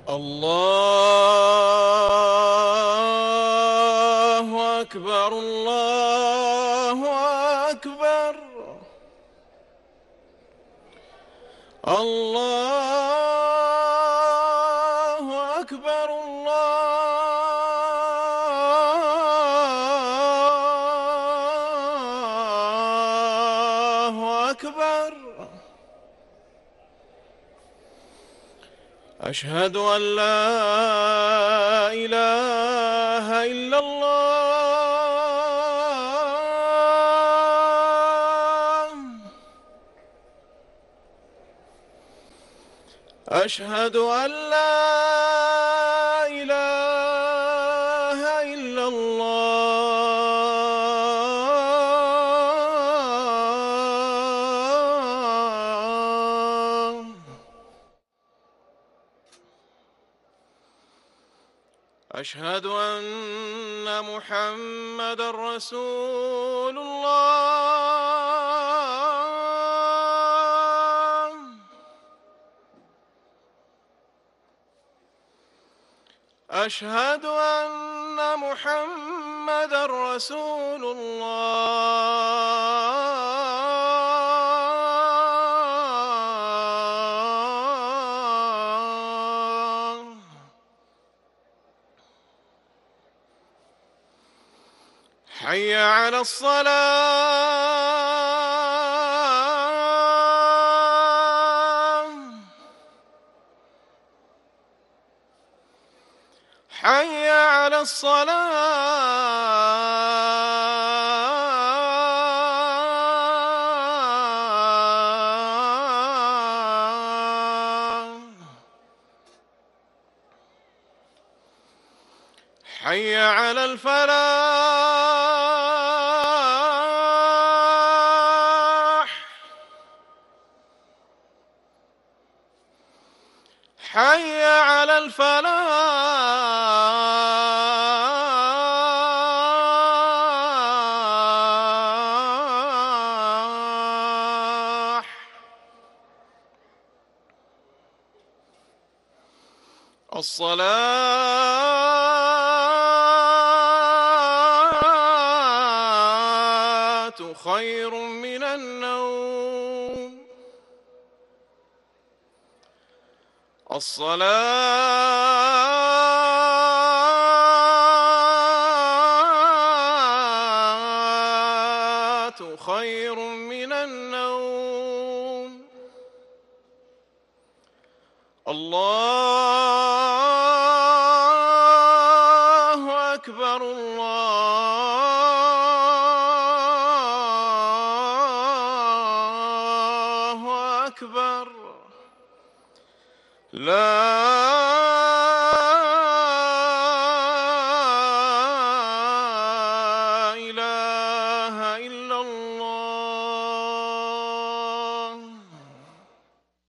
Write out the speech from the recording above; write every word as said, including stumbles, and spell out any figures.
الله أكبر الله أكبر. الله أكبر الله أكبر. أشهد أن لا إله إلا الله. أشهد أن لا إله إلا الله. أشهد أن محمدًا رسول الله. أشهد أن محمدًا رسول الله. حي على الصلاة. حي على الصلاة. حي على الفلاح. حي على الفلاح. الصلاة خير من النوم. الصلاة خير من النوم. الله أكبر الله أكبر. لا